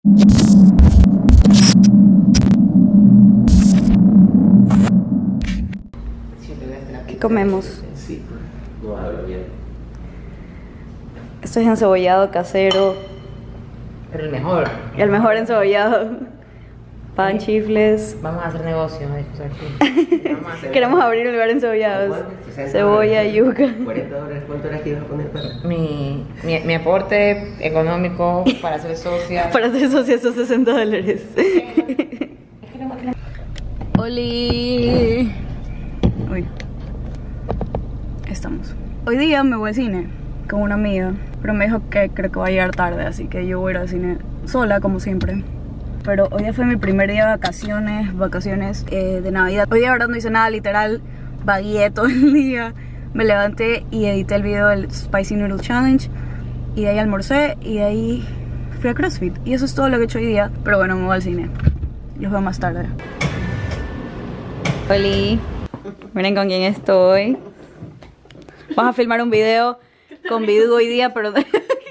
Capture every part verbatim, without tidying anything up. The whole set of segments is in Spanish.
¿Qué comemos? Sí, no hablo bien. Esto es encebollado casero. Pero el mejor. El mejor encebollado. Pan, chifles. Vamos a hacer negocio, ¿no? Aquí. Vamos a hacer... Queremos abrir un lugar de encebollados. Cebolla, yuca. cuarenta dólares, ¿cuánto era que ibas a poner para? Mi, mi, mi aporte económico para ser socia. Para ser socia son sesenta dólares. Oli. Uy. Estamos. Hoy día me voy al cine con una amiga, pero me dijo que creo que va a llegar tarde, así que yo voy a ir al cine sola, como siempre. Pero hoy día fue mi primer día de vacaciones, vacaciones eh, de Navidad. Hoy día, verdad, no hice nada, literal, vagué todo el día. Me levanté y edité el video del Spicy Noodle Challenge. Y de ahí almorcé y de ahí fui a CrossFit. Y eso es todo lo que he hecho hoy día. Pero bueno, me voy al cine. Los veo más tarde. Oli, miren con quién estoy. Vamos a filmar un video con Bidu hoy día, pero... pero...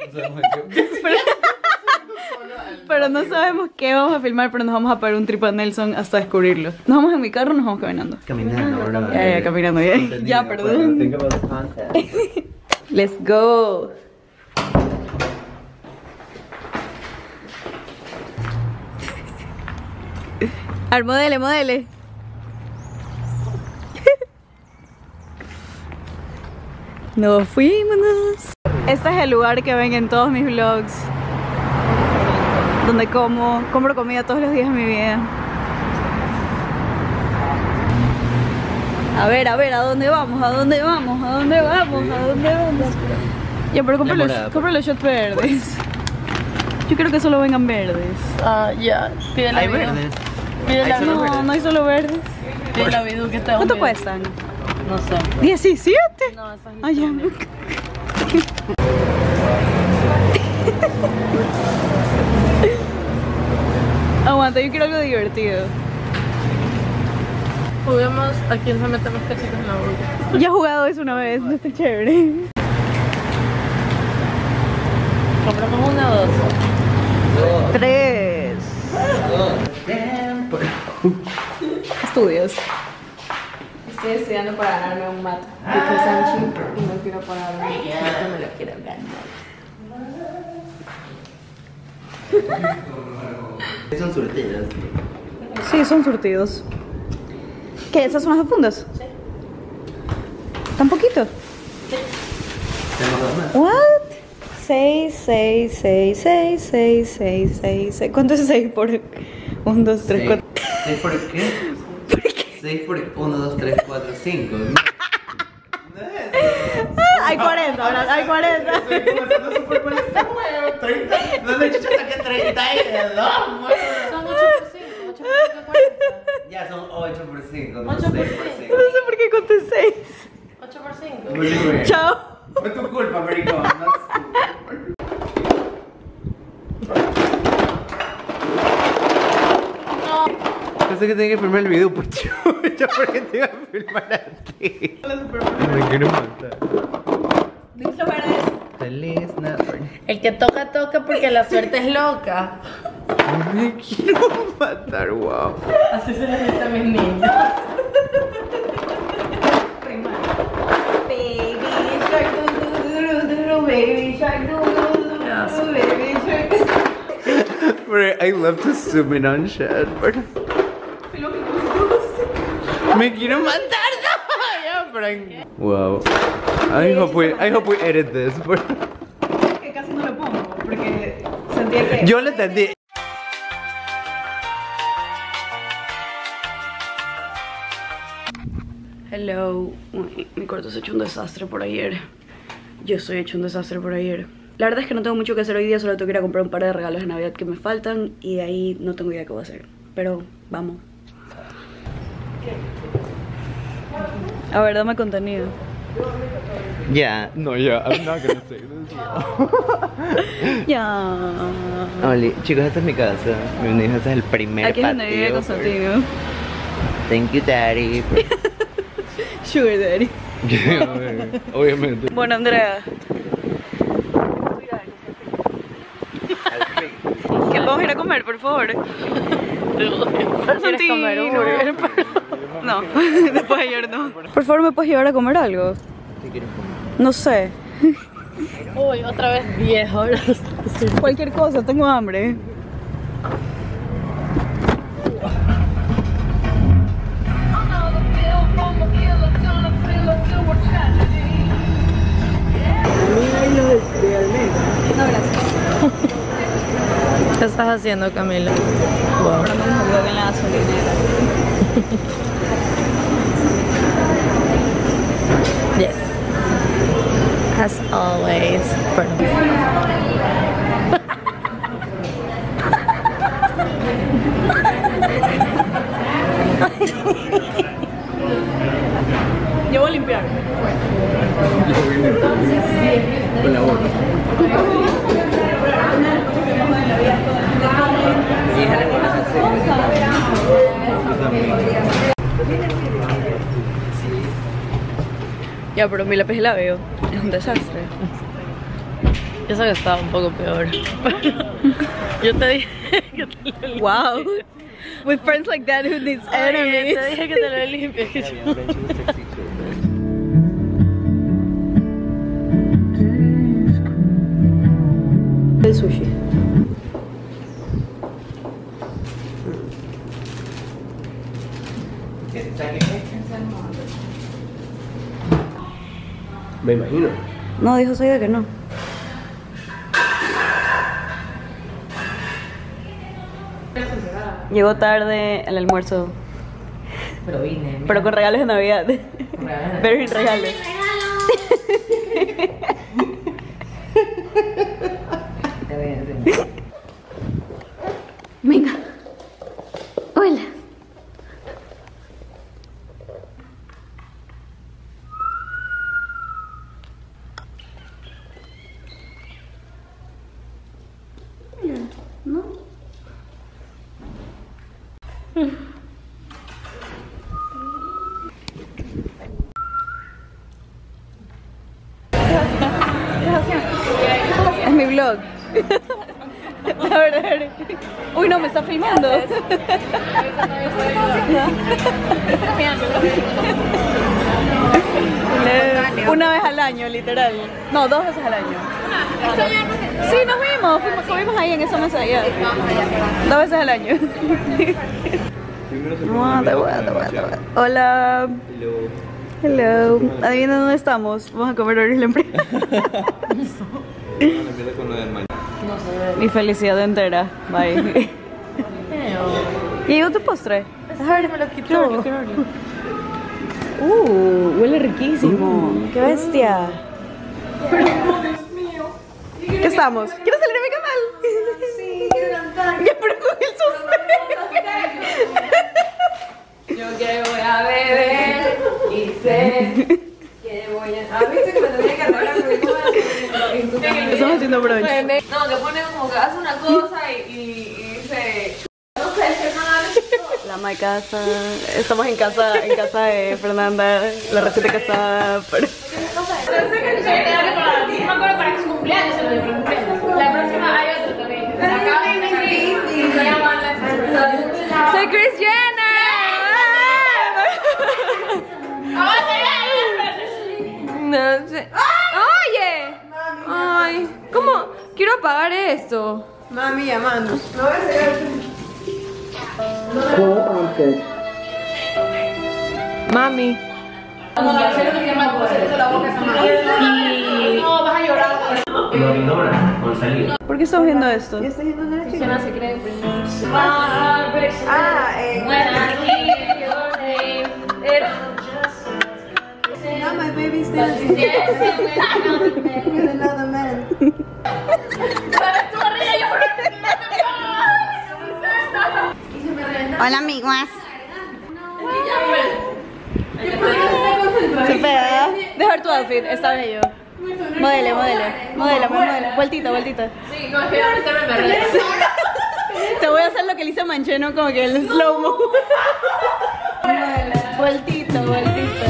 pero no sabemos qué vamos a filmar, pero nos vamos a parar un trip a Nelson hasta descubrirlo. ¿Nos vamos en mi carro o nos vamos caminando? Caminando, bro. Ya, ya, caminando, ya. Ya, perdón. Let's go. A ver, modele, modele. Nos fuimos. Este es el lugar que ven en todos mis vlogs, donde como, compro comida todos los días de mi vida. A ver, a ver, ¿a dónde vamos? ¿A dónde vamos? ¿A dónde vamos? ¿A dónde vamos? Ya, pero compro los, compro los shots verdes. Yo creo que solo vengan verdes. Ah, ya. Pide la Hay Bidu. verdes. Pide la Hay solo Bidu. verdes. No, no hay solo verdes. Pide la Bidu que está. ¿Cuánto cuestan? No sé. diecisiete. No, esa es Ah, ya. Aguanta, yo quiero algo divertido. Juguemos a quién se mete más cachitos en la boca. Ya he jugado eso una vez, no está chévere. ¿Compramos una o dos? Tres. Estudios. Estoy estudiando para ganarme un mat. Porque es cheap y no quiero pagarme. No me lo quiero ganar. Son surtidas. Sí, son surtidos. ¿Qué? ¿Esas son las fundas? Sí. ¿Tan poquito? Tenemos dos más. What? seis, seis, seis, seis, seis, seis, seis, seis. ¿Cuánto es seis por uno, dos, tres, cuatro? ¿seis por qué? ¿Por qué? seis por uno, dos, tres, cuatro, cinco. Ah, hay cuarenta, ahora hay cuarenta. Estoy comenzando súper con este juego. treinta. ¿Dónde chucha saqué treinta y dos? Son ocho por cinco. ocho por cinco, cuarenta. Ya son ocho por cinco, no ocho seis por por cinco. cinco. No sé por qué conté seis. ocho por cinco. Muy bien. Chao. Fue tu culpa, maricón. Pensé que tenía que filmar el video, pues yo, yo porque te iba a filmar a ti. Me quiero matar. Díselo verdes. Feliz Navidad. El que toca, toca porque la suerte es loca. Me quiero matar, wow. Así se les dice a mis niños. Baby shark doo doo doo doo, baby shark doo doo doo, baby shark. Bro, I love to zoom in on shit, but... Me quiero matar, no, ya, Frank. Wow. I hope we, I hope we edit this, but... Que casi no lo pongo porque sentía que... Yo lo entendí. Hello. Uy, mi cuarto se ha hecho un desastre por ayer. Yo estoy hecho un desastre por ayer. La verdad es que no tengo mucho que hacer hoy día, solo tengo que ir a comprar un par de regalos de Navidad que me faltan y de ahí no tengo idea qué voy a hacer. Pero vamos. A ver, dame contenido. Yeah, no, yeah, I'm not gonna say this. Ya. Oli, chicos, esta es mi casa. Bienvenidos, este es el primer Aquí es donde vive patio. Constantino. Thank you, daddy. Sugar daddy. Obviamente. Bueno, Andrea. ¿Qué vamos a ir a comer? comer, por favor? ¿Quieres comer un burger? No, después de ayer no. Por favor, ¿me puedes llevar a comer algo? ¿Qué quieres comer? No sé. Uy, otra vez diez horas. Cualquier cosa, tengo hambre. No, gracias. ¿Qué estás haciendo, Camila? Wow. Ahora me voy en la gasolinera. Yes. As always. Yo voy a limpiar. Con la boca. Ya, pero mi lápiz la veo. Es un desastre. Yo sé que estaba un poco peor. Yo te dije que te lo limpies. Wow. With friends like that who needs enemies. Te dije que te lo limpies. Que yo... El sushi. Me imagino. No, dijo Saida que no. Llegó tarde al almuerzo, Pero vine. pero con regalos de Navidad. Regalos. Very regalos. Te voy a decir. Venga. Hola. ¿No? Es mi vlog. A ver, a ver. Uy, no, me está filmando. Una vez al año, literal. No, dos veces al año. Sí, nos vimos, fuimos, comimos ahí en esa mesa allá. Dos veces al año. Guata, guata, guata, guata. Hola. Hello. Adivina dónde estamos. Vamos a comer ahora en la empresa. Mi felicidad entera. Bye. ¿Y llegó tu postre? A ver, me lo quitó. Uh, huele riquísimo. ¡Qué bestia! ¿Qué estamos? ¿Quieres salir a mi canal? Sí, quiero cantar. Ya, pero con el sostén. Yo que voy a beber y sé que voy a... ¿Has visto que me tenía que arreglar? Estamos haciendo brunch. No, que pone como que hace una cosa y, y, y dice... No sé, es que no La my casa. Estamos en casa, en casa de Fernanda. La receta casada. Pero... No me acuerdo para su cumpleaños, se lo dio cumpleaños. La próxima hay otro también. Acá se llama la... ¡Soy Kris Jenner! No sé. Oye. Ay, ¿cómo? Quiero apagar esto. Mami llamando. No voy a seguir. Mami. Como la cero que llama, como se hizo la boca esa mano. Y... No, vas a llorar. Lo ignora con salida. ¿Por qué estamos viendo esto? Suena secreto. Ah, eh... When I hear your name, it... Now my baby's still with another man. Hola, amiguas. Se pega. Dejar tu outfit, está bello. Modele, modele. Modela, modela. Vueltita, vueltita. Sí, no, es que ahorita me perdí. Te voy a hacer lo que le hice a Mancheno, como que el slow-mo. Vueltito, vueltito.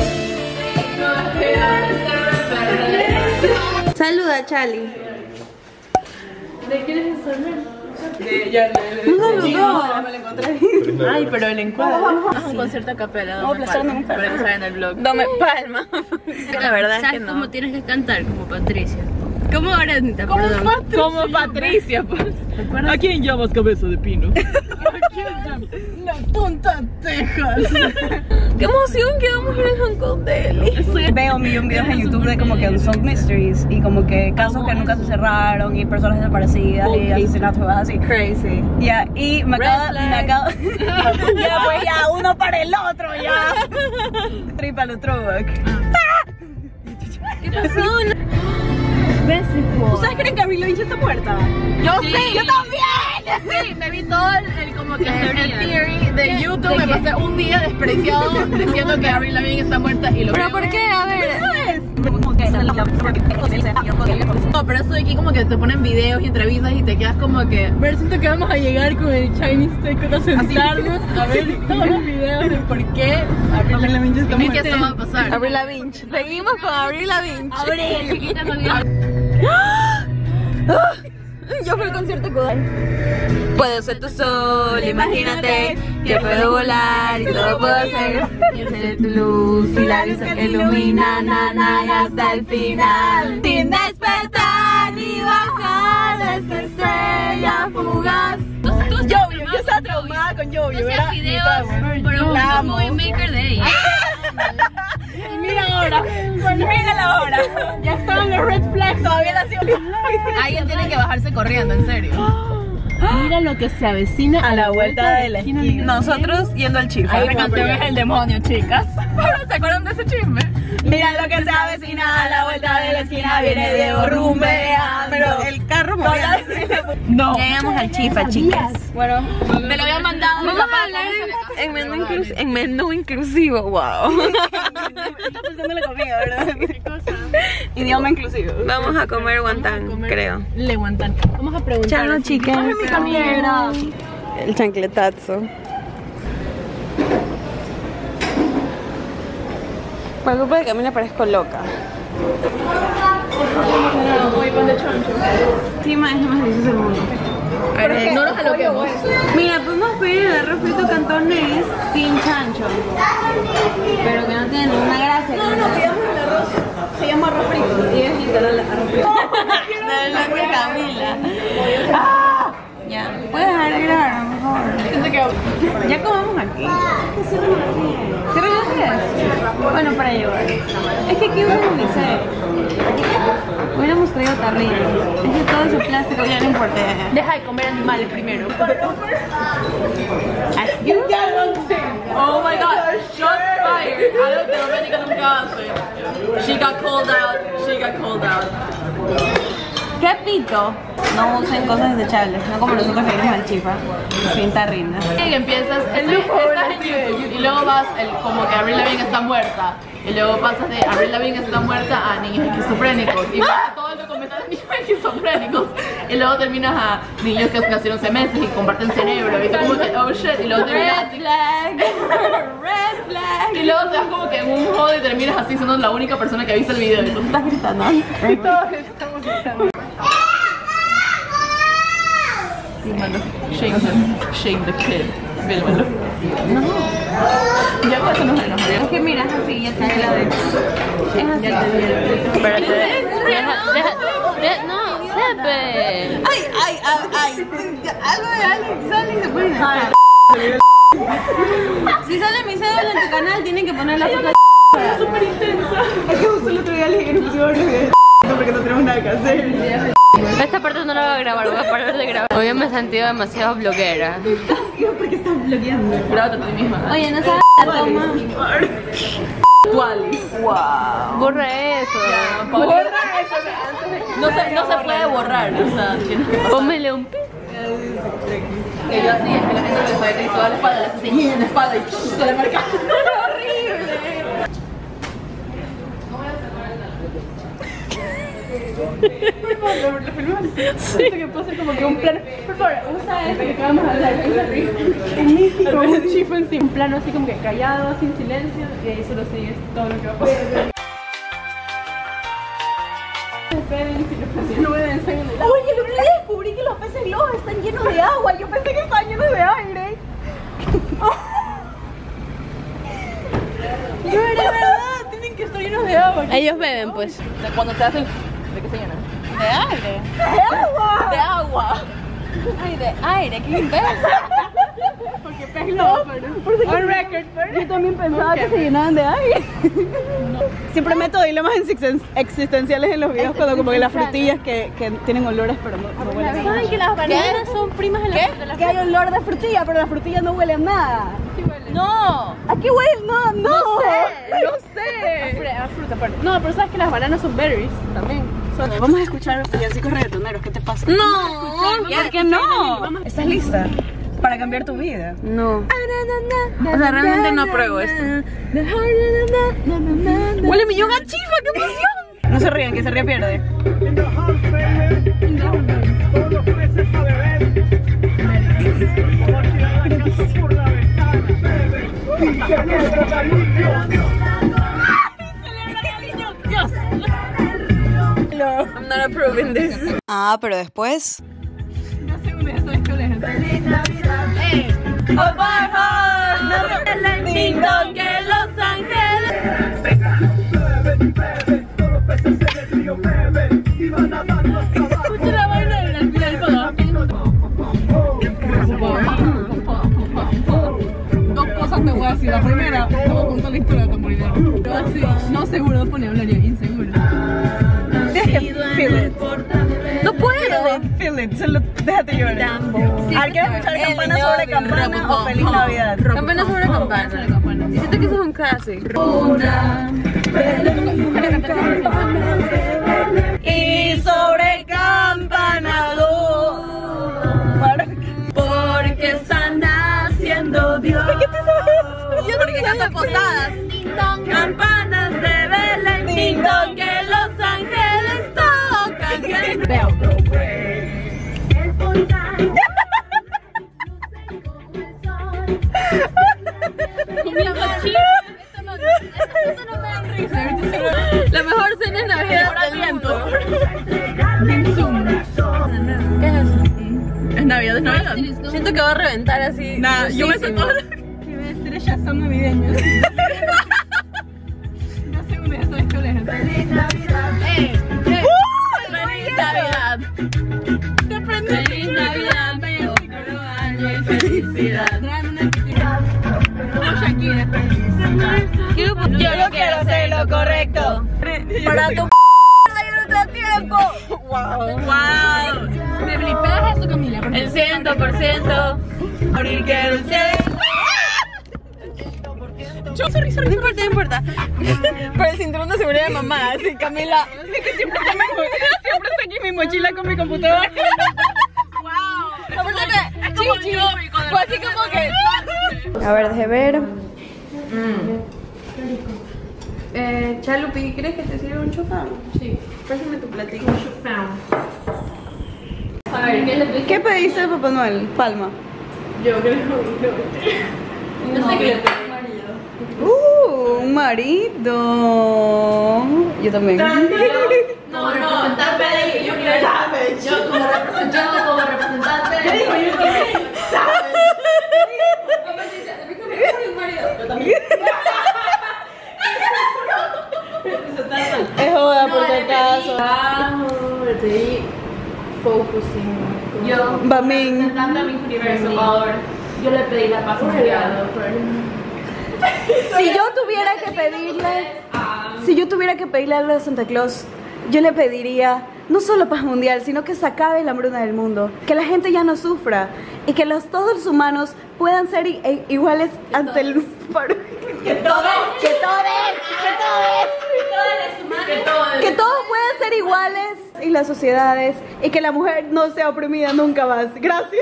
Saluda, Charlie. ¿De quién es el De, ya, de, de, No, de, no, me lo encontré. Ay, pero el encuadre. Es un concierto a capela. Vamos a aplastarme un Para que salga en el vlog. Dame palma. La verdad es que ¿Sabes no. cómo tienes que cantar? Como Patricia. ¿Cómo Aranita? Como Perdón. Patricia. Como Patricia, pues. ¿A quién llamas cabeza de pino? ¿A quién llamas? La tonta Texas. ¡Qué emoción que vamos a ir al Hong Kong Daily! Veo un millón de videos en YouTube de como que Unsolved Mysteries y como que casos que nunca se cerraron y personas desaparecidas y asesinatos y cosas así. Crazy. Ya, y me acaba, me acaba, ya pues ya, uno para el otro ya. Tripa lo throwback. ¿Qué pasó? ¿Ustedes creen que Avril Lavigne está muerta? Yo Sí. sé. Yo también. Sí, me vi todo el, el como que el, el theory de YouTube. Me pasé un día despreciado diciendo que Avril Lavigne está muerta y lo ¿Pero veo. por qué? A ver. No, pero eso de aquí como que te ponen videos y entrevistas y te quedas como que... Pero siento que vamos a llegar con el Chinese Takeover a sentarnos a ver todos los videos de por qué Avril Lavigne está muerta. Es que eso va a pasar. Avril Lavigne. Seguimos con Avril Lavigne. Avril, chiquita, no Yo fui al concierto Kodai. Puedo ser tu sol, imagínate que puedo volar y todo puedo hacer. Yo seré tu luz y la luz que ilumina, na, na, y hasta el final. Sin despertar ni bajar de esta estrella fugaz. Jovio, yo estaba traumada con Jovio, ¿verdad? Pero La un amo. movie maker de ella. Mira ahora, mira ahora. Ya estaban los red flags. Todavía la sigo. Alguien tiene que bajarse corriendo, en serio. Mira lo que se avecina A la vuelta de la esquina. Nosotros yendo al chifa. Ahí canción es el demonio, chicas. ¿Se acuerdan de ese chisme? Mira lo que se avecina a la vuelta de la esquina. Viene Diego rumbeando. Pero el carro moviéndose. No. Llegamos al chifa, chicas. Bueno, me lo habían mandado. Vamos a hablar en, en, menú, inclus en menú inclusivo, wow. Está pensando en la comida, ¿verdad? Idioma inclusivo. Vamos a comer guantán, creo. Le guantan. Vamos a preguntar. Chao, chicas. Mi camionera. El chancletazo. Por culpa de Camila parezco loca. Voy pan de choncho. Clima es lo más delicioso del mundo. A ver, no nos aloquemos. Mira, podemos pedir el arroz frito cantonés sin chancho. Pero que no tiene ninguna gracia. No, no, pidamos el arroz. Se llama arroz frito. Y es literal arroz frito. De la que Camila. Ah, ya, puedes dejar de grabar, por favor. Siento que Ya comamos aquí. ¿Cierra las diez? Bueno, para llevar. Es que aquí hubo un liceo. Hubiéramos traído tarrina. Es que todo ese plástico ya no importa. deja de comer animales primero. Oh my god, shot fired. Algo que Doménica nunca hace. She got called out. She got called out. ¿Qué pito? No usen cosas desechables, no como nosotros que vimos al chifa. Sin tarrina. Y empiezas, estás, estás en YouTube y luego vas el, como que Avril Lavigne está muerta. Y luego pasas de Avril Lavigne está muerta a niños esquizofrénicos. Y vas a todo el documental de niños esquizofrénicos. Y luego terminas a niños que nacieron meses y comparten cerebro. Y tú como que, oh shit. Y luego terminas así. Red flag. Y luego te das como que en un jodo y terminas así siendo la única persona que ha visto el video. Y tú Estás gritando. todos estamos gritando. Fílmalo. Shame him. Shame the kid. Fílmalo. No. Ya con eso nos enojamos. Es que mira, es así, ya te la de. Es así. Ya te vi. Espérate. Deja, deja, deja, no, sepe. Ay, ay, ay, ay. Algo de Alex sale y se puede dejar. Si sale mi cédula en tu canal, tienen que poner la foto. Es súper intensa. Es que justo el otro día le dije que no pusimos los videos porque no tenemos nada que hacer. Esta parte no la voy a grabar, voy a parar de grabar. Hoy me he sentido demasiado bloguera. Porque estás bloqueando. Grábate a ti misma. Oye, no sabes la toma. ¿Cuáles? Wow. Borra eso. Borra eso. No se, no se puede borrar. O sea, tienes que pasar. Pónmele un pi. Que yo así, es que la gente no le sabe que hizo a la espalda, le hace así en la espalda y se le marca. ¡Horrible! Por favor, lo filmas. Siento que puede ser como que un plano. Por favor, usa esto que acabamos de hablar. Es místico, un chifo encima. Un plano así como que callado, sin silencio, y ahí solo sigues todo lo que va a pasar. esperen, si los peces no beben están en el agua. Oye, lo que descubrí que los peces globos están llenos de agua. Yo pensé que estaban llenos de aire. No era verdad, tienen que estar llenos de agua. Ellos beben, pues. De cuando se hacen. ¿De qué se llenan? De aire. ¡De agua! De agua. Ay, de aire, qué imbécil. Porque pez globo, pero. On record, pero. Yo también pensaba que se llenaban de aire. Siempre meto dilemas existen- existenciales en los videos cuando como que las frutillas que, que tienen olores pero no, no huelen a nada. ¿Saben que las bananas son primas de la de la Que hay olor de frutilla, pero las frutillas no huelen a nada. No. ¿A qué huelen? No, no. No sé. A fruta, pero. No, pero sabes que las bananas son berries también. Son- Vamos a escuchar villancicos reggaetoneros, ¿qué te pasa? No. ¿Por qué no? ¿Estás lista para cambiar tu vida? No. O sea, realmente no apruebo esto. Huele millón a chifa, qué emoción. No se rían, que se ría pierde. I'm not approving this. Ah, pero después. No sé dónde estoy con la gente. Ding dong que Los Ángeles. Escucha la vaina de la fila del Dos cosas te voy a decir. La primera, te voy a contar la historia de Tamborilero. Te voy a decir, no seguro, no pone a hablar yo, inseguro. Tienes que feel it. No puedo. Feel it, solo déjate llorar. ¿Al quieres escuchar El campana niño sobre de campana Robo o Feliz Home. Navidad? Campana sobre campana. Y siento que eso es un clásico. Y sobre campanado. Porque están naciendo Dios. ¿Por qué te sabes? Yo porque canto posadas. Campanas de Belén, ding dong, que Los Ángeles tocan. Veo. La mejor cena es Navidad del viento. ¿Qué es eso? Es Navidad, es Navidad. Siento que va a reventar así. Nah, yo me sé muchísimo. todo. Que voy a decir ya son navideños. No sé dónde estoy con la gente. ¡Feliz Navidad! Te aprendí. ¡Feliz Navidad! ¡Próspero año y felicidad! Traen una actividad. Como Shakira. Yo no quiero hacer lo correcto. Para tu hay otro tiempo. ¡Wow! ¡Wow! ¿Me blipeas eso, Camila? Por El ciento por ciento. Morir quiero el ciento. No importa, no importa. Por el cinturón de seguridad de mamá, así Camila. Siempre está, mi mo- siempre está aquí mi mochila con mi computadora. Wow. Aparte que Chichi fue así como que. A ver, déjame ver. Eh, Chalupi, ¿crees que te sirva un chofán? Sí. Pásame tu platito. A ver, ¿qué le pedí? ¿Qué pediste de Papá Noel? Palma. Yo creo que no sé qué le pedí. Uh, un marido. Yo también. No, no, representante de Universal Savage. Yo como representante, como representante. ¿Qué dijo Universal Savage? Yo también. Es joda, por si acaso. Bajo, le pedí focusing. Yo, Bamín. representante de mi universo, ahora, yo le pedí la paz mundial. Si yo tuviera que pedirle, si yo tuviera que pedirle algo a Santa Claus, yo le pediría no solo paz mundial, sino que se acabe la hambruna del mundo, que la gente ya no sufra y que los, todos los humanos puedan ser i- e- iguales ante el paro- Que todos, que todos, que todos, que todos, que todos puedan ser iguales en las sociedades y que la mujer no sea oprimida nunca más. Gracias.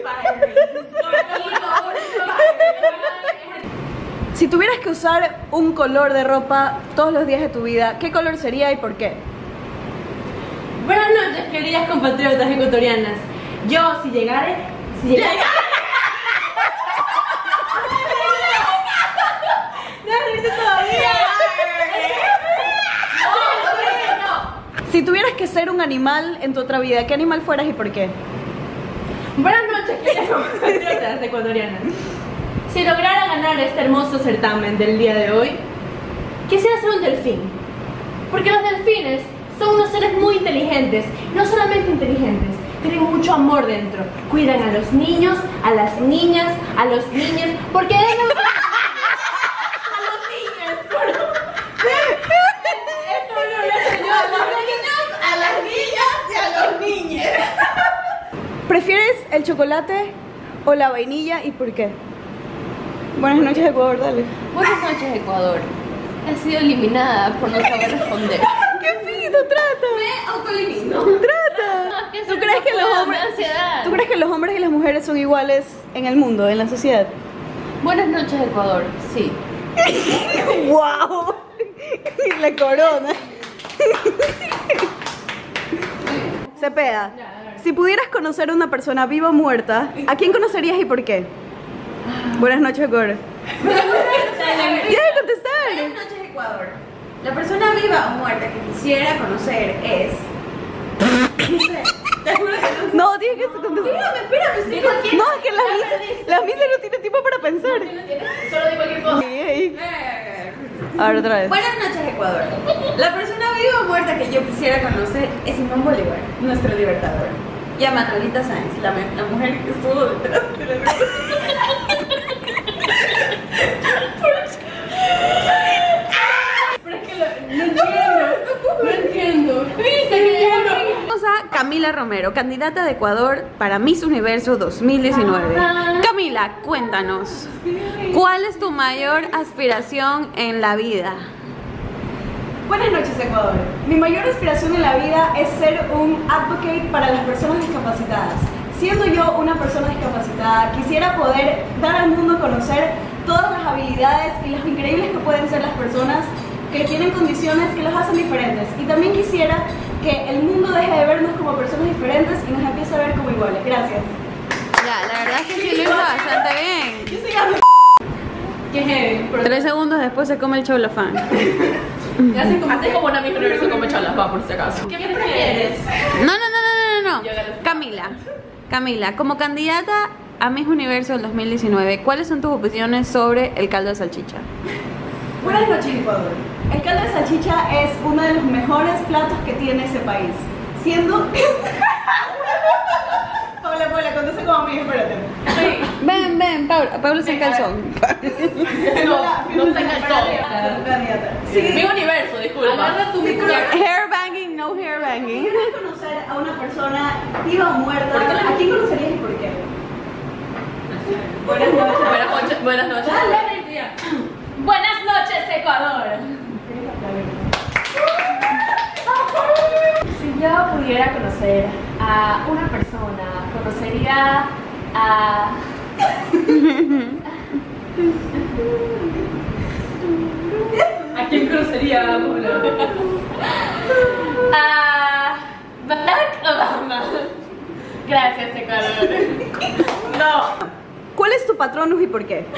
Si tuvieras que usar un color de ropa todos los días de tu vida, ¿qué color sería y por qué? Buenas noches, queridas compatriotas ecuatorianas. Yo, si llegare, si llegare. Si tuvieras que ser ser un animal en tu otra vida, ¿qué animal fueras y por qué? Buenas noches, queridas compatriotas ecuatorianas. Si lograra ganar este hermoso certamen del día de hoy, quisiera ser un delfín. Porque los delfines son unos seres muy inteligentes. No solamente inteligentes, tienen mucho amor dentro. Cuidan a los niños, a las niñas, a los niños. Porque ellos... a los niños. Esto no lo sé yo. A los niños, a las niñas y a los niños. ¿Prefieres el chocolate o la vainilla y por qué? Buenas noches, Ecuador, dale. Buenas noches, Ecuador. He sido eliminada por no saber responder. ¡Qué fino! ¡Trata! Me autoelimino. ¡Trata! ¿Tú crees que los hombres, ¿Tú crees que los hombres y las mujeres son iguales en el mundo, en la sociedad? Buenas noches, Ecuador. Sí. ¡Wow! La corona. Cepeda, si pudieras conocer a una persona viva o muerta, ¿a quién conocerías y por qué? Buenas noches, Ecuador. ¿Quieres contestar? Buenas noches, Ecuador. La persona viva o muerta que quisiera conocer es... No, tienes que contestar. Espérame, espérame. No, es que la misa, la misa no tiene tiempo para pensar. Solo di cualquier cosa. Ey, ey. Ahora otra vez. Buenas noches, Ecuador. La persona viva o muerta que yo quisiera conocer es Simón Bolívar, nuestro libertador. Y a Manuelita Sáenz, la, la mujer que estuvo detrás de la Pero es que lo, no entiendo. No entiendo. Tenemos a Camila Romero, candidata de Ecuador para Miss Universo dos mil diecinueve. Camila, cuéntanos, ¿cuál es tu mayor aspiración en la vida? Buenas noches, Ecuador. Mi mayor aspiración en la vida es ser un advocate para las personas discapacitadas. Siendo yo una persona discapacitada, quisiera poder dar al mundo a conocer todas las habilidades y las increíbles que pueden ser las personas que tienen condiciones que los hacen diferentes. Y también quisiera que el mundo deje de vernos como personas diferentes y nos empiece a ver como iguales. Gracias. Ya, la verdad es que sí lo hizo bastante bien. Yo soy Qué heavy. Tres segundos después se come el cholafán. Así como, así como una Miss Universo come chalapa, por si acaso. ¿Qué prefieres? No, no, no, no, no, no. Camila, Camila, como candidata a Miss Universo del dos mil diecinueve, ¿cuáles son tus opiniones sobre el caldo de salchicha? Buenas noches, Ecuador. El caldo de salchicha es uno de los mejores platos que tiene ese país. Siendo... Paula, Paula, contesta como a mí, espérate. Ven, ven, Paula, Paula está en calzón. No, no está en calzón. Sí. Mi universo, disculpa. Agarra tu micrófono. Hair banging, no hair Si banging. pudieras conocer a una persona viva o muerta, ¿a quién conocerías y por qué? Buenas noches. Buenas noches. Buenas noches. Buenas noches, Ecuador. Si yo pudiera conocer a una persona, conocería a... ¿A quién conocería, Paula? A Barack Obama. Gracias, Ecuador. No. ¿Cuál es tu patronus y por qué?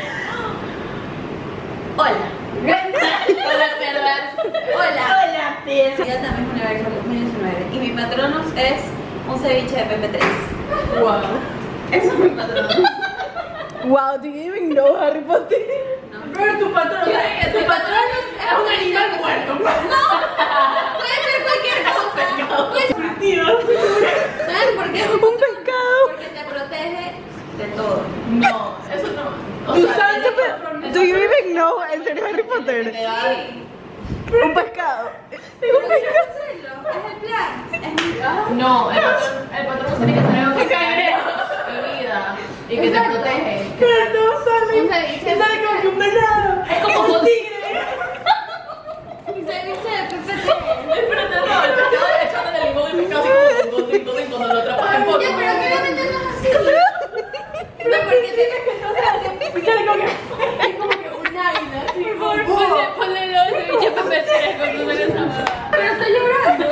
Hola. Hola, perras. Hola. Hola, tía. Yo también Universo dos mil diecinueve. Y mi patronus es un ceviche de Pepe tres. Wow. Eso es mi patronus. Wow, do you even know Harry Potter? Pero tu patrón, tu patrón es un animal muerto. No, puede ser cualquier cosa. ¿Sabes por qué? Un pescado. Porque te protege de todo. No, eso no. O ¿Tú sea, sabes tiene qué? patrón- Do you even know en serio Harry Potter? Sí. Un pescado. Un pescado. Es el plan. Es mi plan. No, el patrón, el patrón tiene que ser algo que te vida y que te protege. Pero todos salen. Un ceviche. Sale como que un venado. Es como un tigre. Un ceviche de Pepe tres. Espérate, no, el pescado es echándole limón y pescado así como un gotito cuando lo atrapas en poco. Ya, pero obviamente no es así. No, porque tienes que Sale como que es como que un águila así. Ponle, ponle los ceviches Pepe tres cuando me lo sabes. Pero estoy llorando.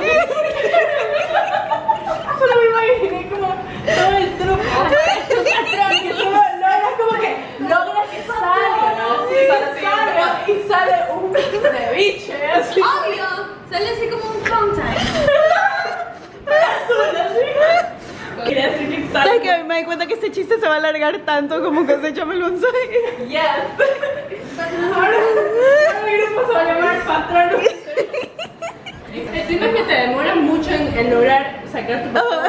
Solo me imaginé como todo el truco atrás que solo logras como que logras que salga, ¿no? Sí, salga y sale un ceviche así. Obvio. Sale así como un fountain. ¿Sabes que me di cuenta que este chiste se va a alargar tanto como que se echa melonza? Yes. Ahora, ahora mi grupo se va a llamar patrón. El tema es que te demoras mucho en, en lograr sacar tu patrón.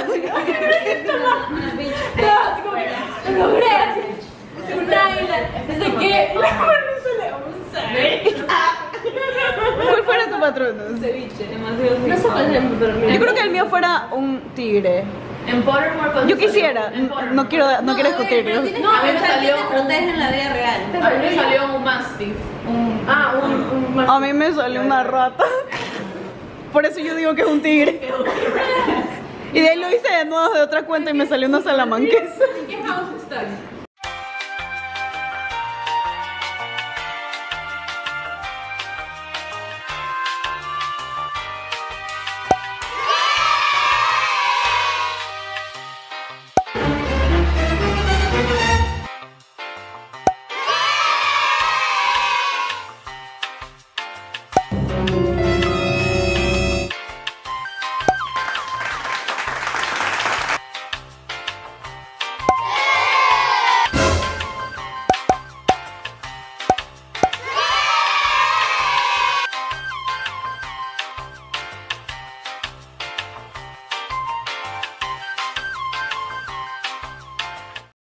Así como que lo logré, así. Es un águila. Desde que la mano se le ¿Cuál fuera tu patrón? ceviche. No sé cuál es mi patrón. Yo creo que el mío fuera un tigre. En Pottermore. Yo quisiera, no quiero, no quiero discutirlo. No, a mí me salió te protege en la vida real. A mí me salió un Mastiff. Un, Ah, un, un A mí me salió una rata. Por eso yo digo que es un tigre. Y de ahí lo hice de nuevo de otra cuenta y me salió una salamanquesa. ¿En qué house estás?